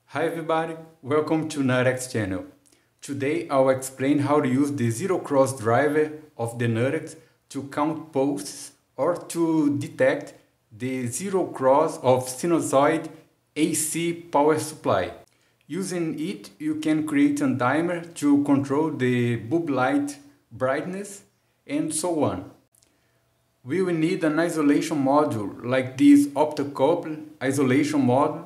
Hi everybody, welcome to NuttX's channel. Today I'll explain how to use the zero cross driver of the NuttX to count pulses or to detect the zero cross of sinusoid AC power supply. Using it, you can create a timer to control the bulb light brightness and so on. We will need an isolation module like this optocoupled isolation module.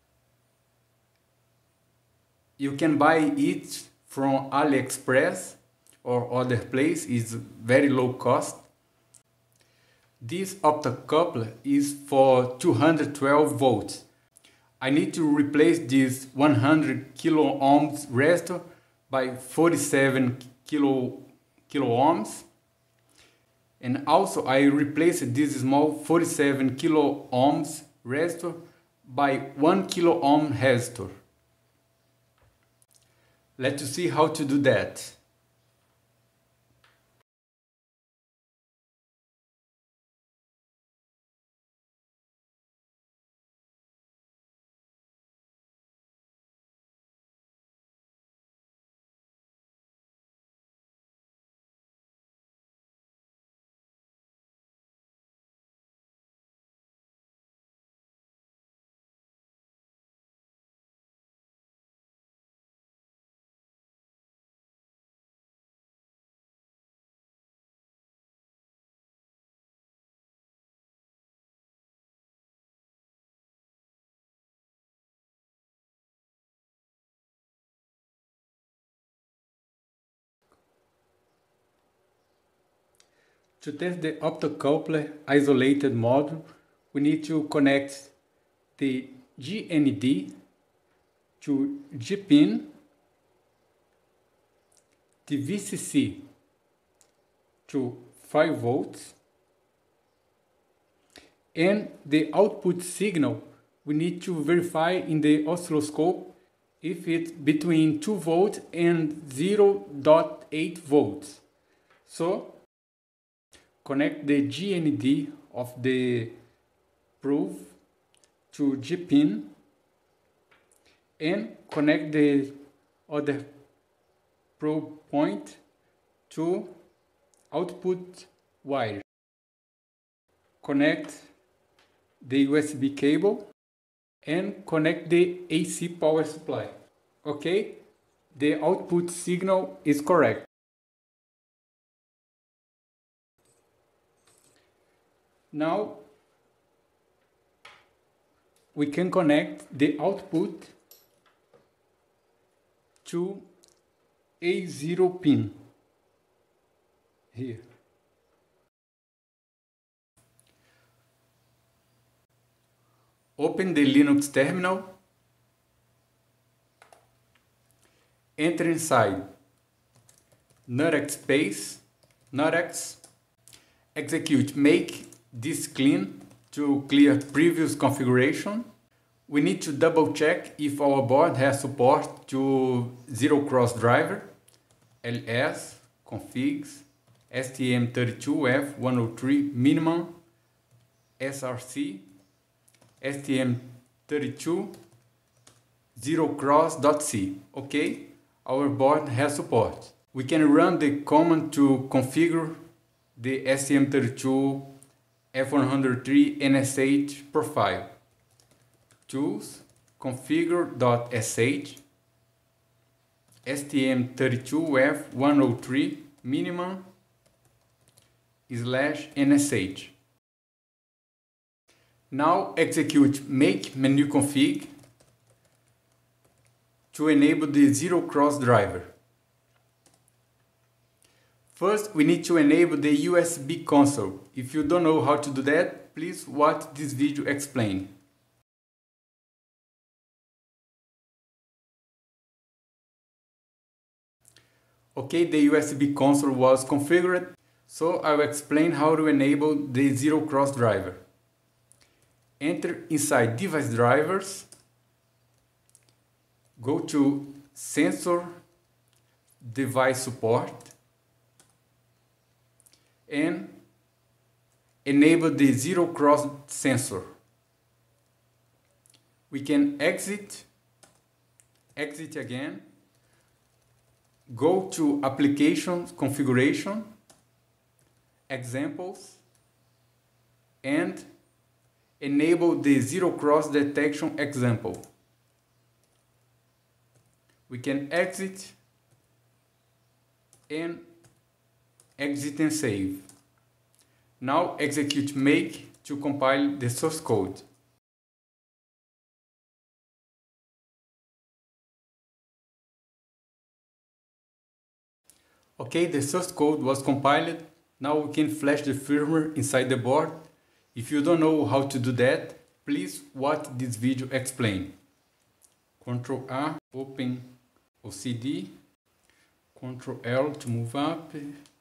You can buy it from AliExpress or other place, it's very low cost. This optocoupler is for 212 volts. I need to replace this 100 kilo ohms resistor by 47 kilo ohms. And also I replaced this small 47 kilo ohms resistor by 1 kilo ohm resistor. Let's see how to do that. To test the optocoupler isolated module, we need to connect the GND to G-pin, the VCC to 5 volts, and the output signal we need to verify in the oscilloscope if it's between 2 volts and 0.8 volts. So connect the GND of the probe to G-pin and connect the other probe point to output wire. Connect the USB cable and connect the AC power supply. Okay, the output signal is correct. Now we can connect the output to A0 pin here. Open the Linux terminal, enter inside NuttX space, NuttX, execute make this clean to clear previous configuration. We need to double check if our board has support to zero cross driver, ls, configs, STM32F103 minimum, SRC, STM32 zero cross.c. Okay, our board has support. We can run the command to configure the STM32 F103 NSH profile. Tools, configure.sh, STM32F103 minimum /NSH. Now execute make menu config to enable the zero cross driver. First, we need to enable the USB console. If you don't know how to do that, please watch this video explain. Okay, the USB console was configured, so I will explain how to enable the zero cross driver. Enter inside device drivers, go to sensor device support, and enable the zero cross sensor. We can exit exit again, go to Applications, Configuration, Examples, and enable the zero cross detection example. We can exit and save. Now execute make to compile the source code. Okay, the source code was compiled. Now we can flash the firmware inside the board. If you don't know how to do that, please watch this video explain. Ctrl A, open OCD. Ctrl L to move up.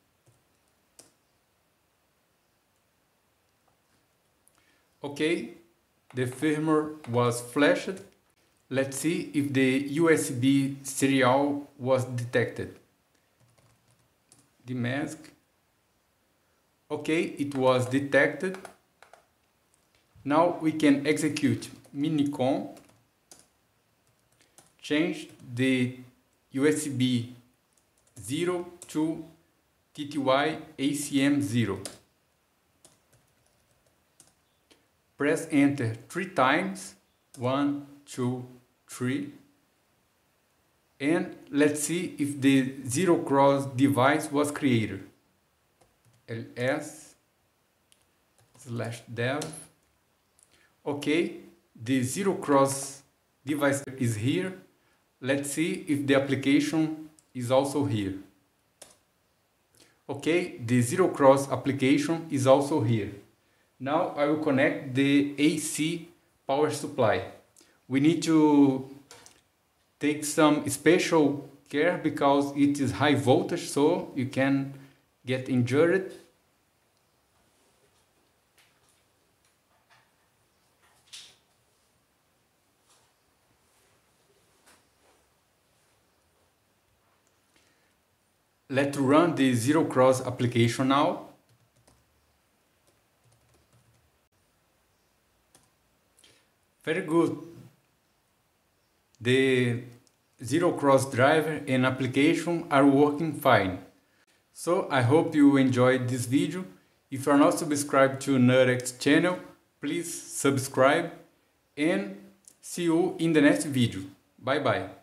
Okay, the firmware was flashed. Let's see if the USB serial was detected. The mask. Okay, it was detected. Now we can execute minicon, change the USB 0 to TTY ACM 0. Press enter 3 times, 1, 2, 3. And let's see if the zero cross device was created. ls/dev. Okay, the zero cross device is here. Let's see if the application is also here. Okay, the zero cross application is also here. Now I will connect the AC power supply. We need to take some special care because it is high voltage, so you can get injured. Let's run the zero cross application now. Very good. The zero cross driver and application are working fine. So I hope you enjoyed this video. If you are not subscribed to NuttX's channel, please subscribe and see you in the next video. Bye bye.